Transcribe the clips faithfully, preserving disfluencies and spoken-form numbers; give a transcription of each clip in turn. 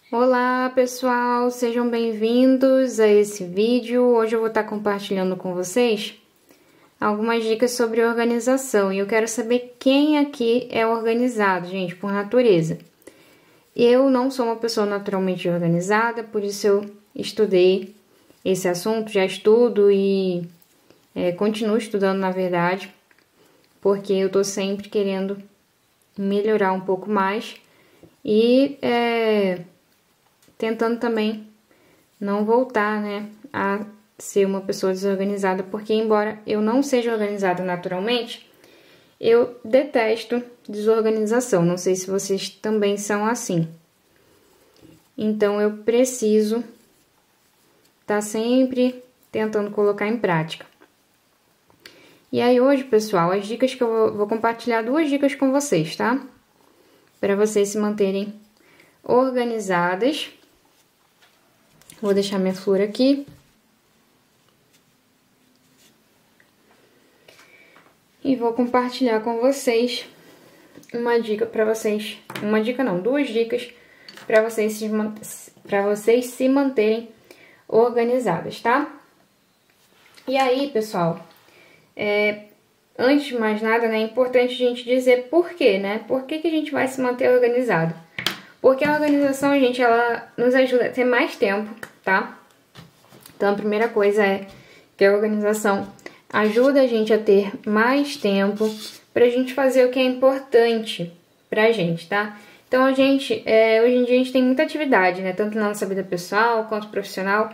Olá pessoal, sejam bem-vindos a esse vídeo. Hoje eu vou estar compartilhando com vocês algumas dicas sobre organização e eu quero saber quem aqui é organizado, gente, por natureza. Eu não sou uma pessoa naturalmente organizada, por isso eu estudei esse assunto, já estudo e é, continuo estudando na verdade, porque eu tô sempre querendo melhorar um pouco mais e é, tentando também não voltar, né, a ser uma pessoa desorganizada, porque embora eu não seja organizada naturalmente, eu detesto desorganização. Não sei se vocês também são assim. Então eu preciso estar sempre tentando colocar em prática. E aí hoje, pessoal, as dicas que eu vou, vou compartilhar duas dicas com vocês, tá? Para vocês se manterem organizadas. Vou deixar minha flor aqui. E vou compartilhar com vocês uma dica para vocês, uma dica não, duas dicas para vocês se para vocês se manterem organizadas, tá? E aí, pessoal, é, antes de mais nada, né, é importante a gente dizer por quê, né? Por que que a gente vai se manter organizado? Porque a organização, gente, ela nos ajuda a ter mais tempo, tá? Então, a primeira coisa é que a organização ajuda a gente a ter mais tempo pra gente fazer o que é importante pra gente, tá? Então, a gente, é, hoje em dia, a gente tem muita atividade, né? Tanto na nossa vida pessoal quanto profissional.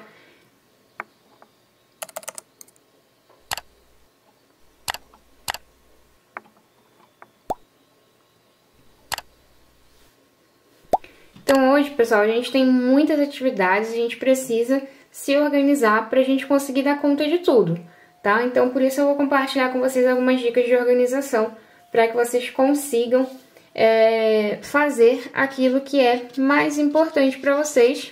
Então, hoje, pessoal, a gente tem muitas atividades e a gente precisa se organizar pra gente conseguir dar conta de tudo, tá? Então, por isso eu vou compartilhar com vocês algumas dicas de organização para que vocês consigam é, fazer aquilo que é mais importante para vocês,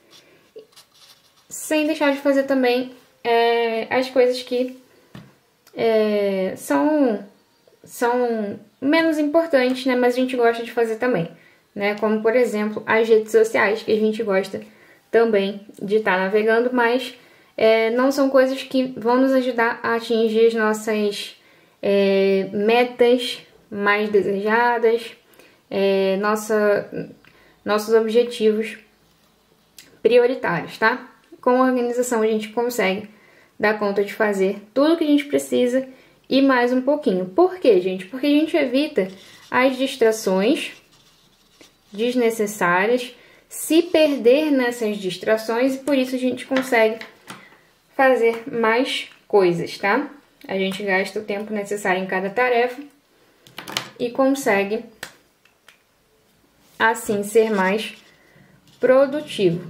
sem deixar de fazer também é, as coisas que é, são, são menos importantes, né? Mas a gente gosta de fazer também, né? Como, por exemplo, as redes sociais, que a gente gosta também de estar navegando, mas é, não são coisas que vão nos ajudar a atingir as nossas é, metas mais desejadas, é, nossa, nossos objetivos prioritários, tá? Com a organização a gente consegue dar conta de fazer tudo que a gente precisa e mais um pouquinho. Por quê, gente? Porque a gente evita as distrações desnecessárias, se perder nessas distrações e por isso a gente consegue fazer mais coisas, tá? A gente gasta o tempo necessário em cada tarefa e consegue assim ser mais produtivo,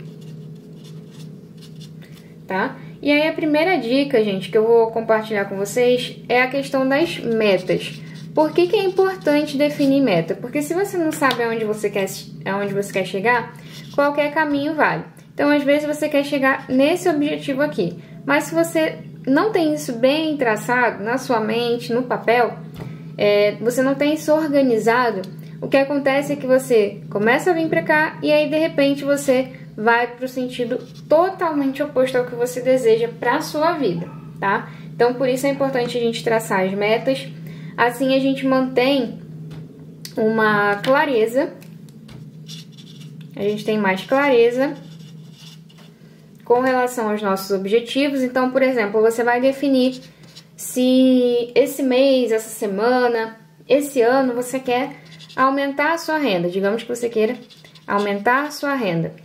tá? E aí a primeira dica, gente, que eu vou compartilhar com vocês é a questão das metas. Por que que é importante definir meta? Porque se você não sabe aonde você quer, aonde você quer chegar, qualquer caminho vale. Então, às vezes, você quer chegar nesse objetivo aqui. Mas se você não tem isso bem traçado na sua mente, no papel, é, você não tem isso organizado, o que acontece é que você começa a vir pra cá e aí, de repente, você vai pro sentido totalmente oposto ao que você deseja pra sua vida, tá? Então, por isso é importante a gente traçar as metas. Assim a gente mantém uma clareza, a gente tem mais clareza com relação aos nossos objetivos. Então, por exemplo, você vai definir se esse mês, essa semana, esse ano você quer aumentar a sua renda. Digamos que você queira aumentar a sua renda.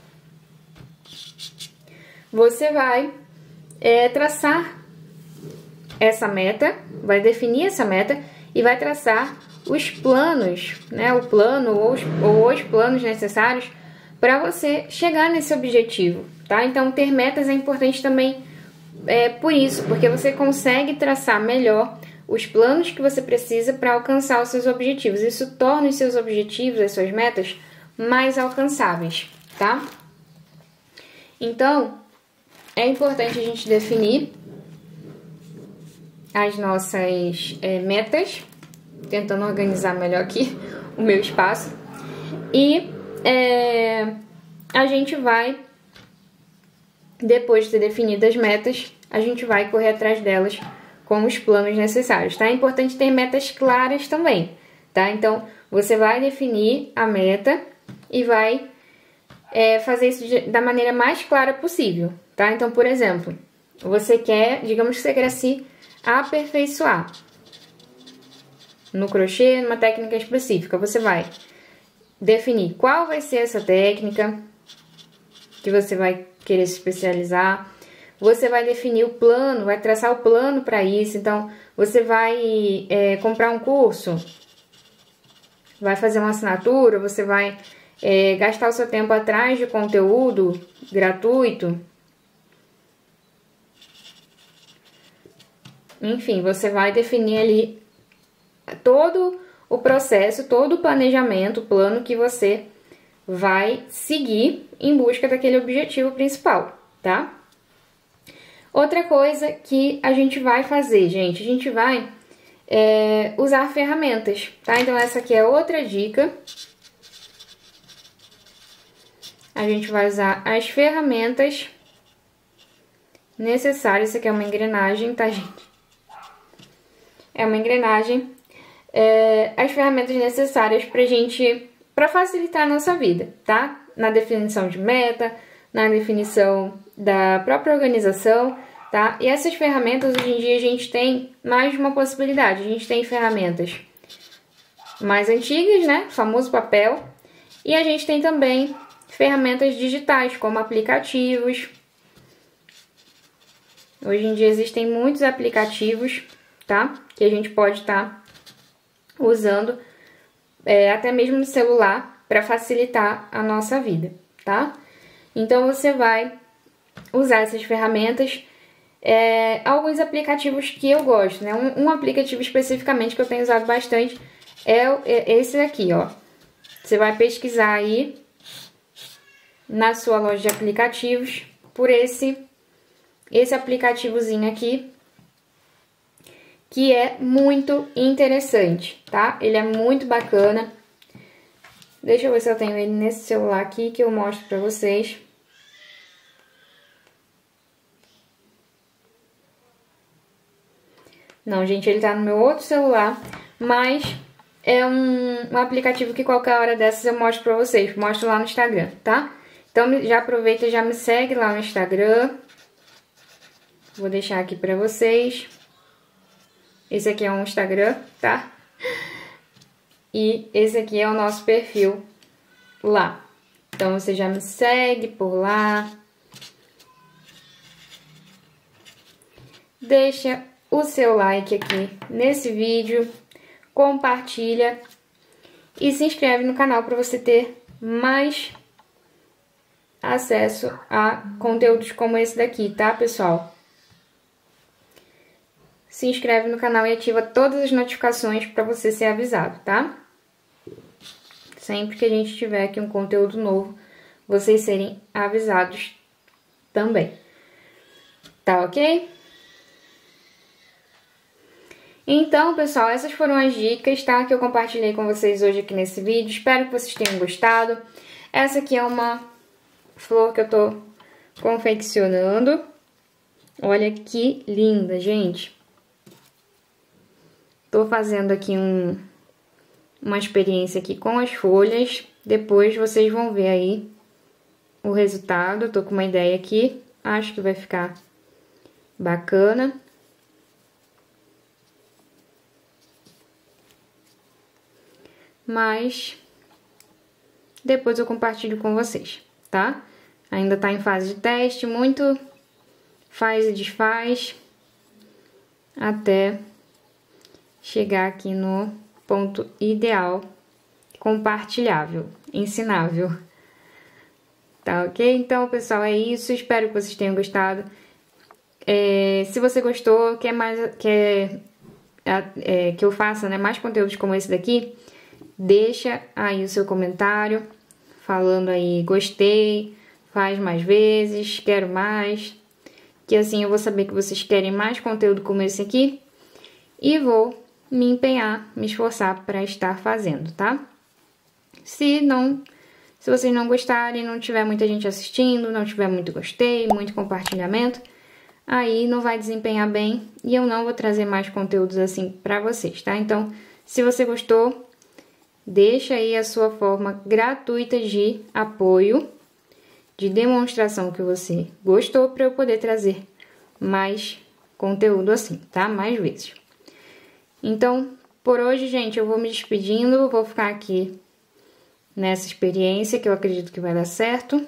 Você vai é, traçar essa meta, vai definir essa meta e vai traçar os planos, né? O plano ou os, ou os planos necessários para você chegar nesse objetivo, tá? Então, ter metas é importante também é, por isso, porque você consegue traçar melhor os planos que você precisa para alcançar os seus objetivos. Isso torna os seus objetivos, as suas metas, mais alcançáveis, tá? Então, é importante a gente definir as nossas é, metas, tentando organizar melhor aqui o meu espaço. E é, a gente vai, depois de ter definido as metas, a gente vai correr atrás delas com os planos necessários, tá? É importante ter metas claras também, tá? Então, você vai definir a meta e vai é, fazer isso de, da maneira mais clara possível, tá? Então, por exemplo, você quer, digamos que você quer se aperfeiçoar no crochê, numa técnica específica. Você vai definir qual vai ser essa técnica que você vai querer se especializar. Você vai definir o plano, vai traçar o plano para isso. Então, você vai é, comprar um curso, vai fazer uma assinatura, você vai é, gastar o seu tempo atrás de conteúdo gratuito. Enfim, você vai definir ali todo o processo, todo o planejamento, o plano que você vai seguir em busca daquele objetivo principal, tá? Outra coisa que a gente vai fazer, gente, a gente vai é, usar ferramentas, tá? Então, essa aqui é outra dica. A gente vai usar as ferramentas necessárias. Essa aqui é uma engrenagem, tá, gente? É uma engrenagem. É, as ferramentas necessárias pra gente, pra facilitar a nossa vida, tá? Na definição de meta, na definição da própria organização, tá? E essas ferramentas, hoje em dia, a gente tem mais de uma possibilidade. A gente tem ferramentas mais antigas, né? O famoso papel. E a gente tem também ferramentas digitais, como aplicativos. Hoje em dia existem muitos aplicativos, tá? Que a gente pode estar usando é, até mesmo no celular para facilitar a nossa vida, tá? Então, você vai usar essas ferramentas. É, alguns aplicativos que eu gosto, né? Um, um aplicativo especificamente que eu tenho usado bastante é, é esse daqui, ó. Você vai pesquisar aí na sua loja de aplicativos por esse, esse aplicativozinho aqui, que é muito interessante, tá? Ele é muito bacana. Deixa eu ver se eu tenho ele nesse celular aqui que eu mostro pra vocês. Não, gente, ele tá no meu outro celular, mas é um, um aplicativo que qualquer hora dessas eu mostro pra vocês. Mostro lá no Instagram, tá? Então, já aproveita e já me segue lá no Instagram. Vou deixar aqui pra vocês. Esse aqui é um Instagram, tá? E esse aqui é o nosso perfil lá. Então, você já me segue por lá. Deixa o seu like aqui nesse vídeo, compartilha e se inscreve no canal para você ter mais acesso a conteúdos como esse daqui, tá, pessoal? Se inscreve no canal e ativa todas as notificações para você ser avisado, tá? Sempre que a gente tiver aqui um conteúdo novo, vocês serem avisados também. Tá ok? Então, pessoal, essas foram as dicas, tá? Que eu compartilhei com vocês hoje aqui nesse vídeo. Espero que vocês tenham gostado. Essa aqui é uma flor que eu tô confeccionando. Olha que linda, gente. Tô fazendo aqui um, uma experiência aqui com as folhas. Depois vocês vão ver aí o resultado. Tô com uma ideia aqui. Acho que vai ficar bacana. Mas depois eu compartilho com vocês, tá? Ainda tá em fase de teste, muito faz e desfaz até chegar aqui no ponto ideal, compartilhável, ensinável. Tá ok? Então, pessoal, é isso. Espero que vocês tenham gostado. É, se você gostou, quer mais quer, é, que eu faça, né, mais conteúdos como esse daqui, deixa aí o seu comentário, falando aí, gostei, faz mais vezes, quero mais, que assim eu vou saber que vocês querem mais conteúdo como esse aqui, e vou me empenhar, me esforçar para estar fazendo, tá? Se não, Se vocês não gostarem, não tiver muita gente assistindo, não tiver muito gostei, muito compartilhamento, aí não vai desempenhar bem e eu não vou trazer mais conteúdos assim pra vocês, tá? Então, se você gostou, deixa aí a sua forma gratuita de apoio, de demonstração que você gostou, para eu poder trazer mais conteúdo assim, tá? Mais vezes. Então, por hoje, gente, eu vou me despedindo, vou ficar aqui nessa experiência que eu acredito que vai dar certo.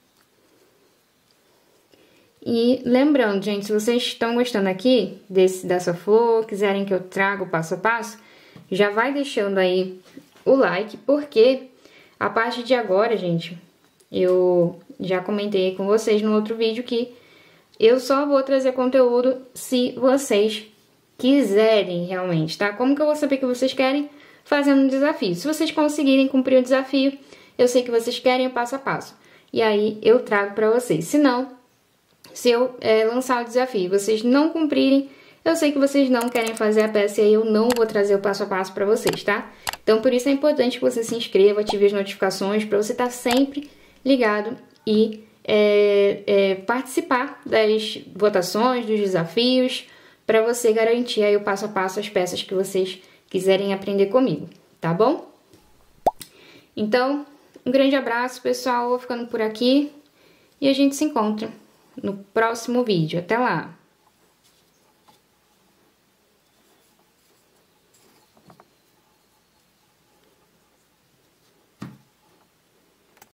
E lembrando, gente, se vocês estão gostando aqui desse, dessa flor, quiserem que eu traga o passo a passo, já vai deixando aí o like, porque a partir de agora, gente, eu já comentei com vocês no outro vídeo que eu só vou trazer conteúdo se vocês quiserem realmente, tá? Como que eu vou saber que vocês querem? Fazendo um desafio. Se vocês conseguirem cumprir o desafio, eu sei que vocês querem o passo a passo. E aí eu trago pra vocês. Se não, se eu é, lançar o desafio e vocês não cumprirem, eu sei que vocês não querem fazer a peça e aí eu não vou trazer o passo a passo pra vocês, tá? Então por isso é importante que você se inscreva, ative as notificações pra você estar sempre ligado e é, é, participar das votações, dos desafios, pra você garantir aí o passo a passo as peças que vocês quiserem aprender comigo, tá bom? Então, um grande abraço, pessoal, vou ficando por aqui e a gente se encontra no próximo vídeo. Até lá!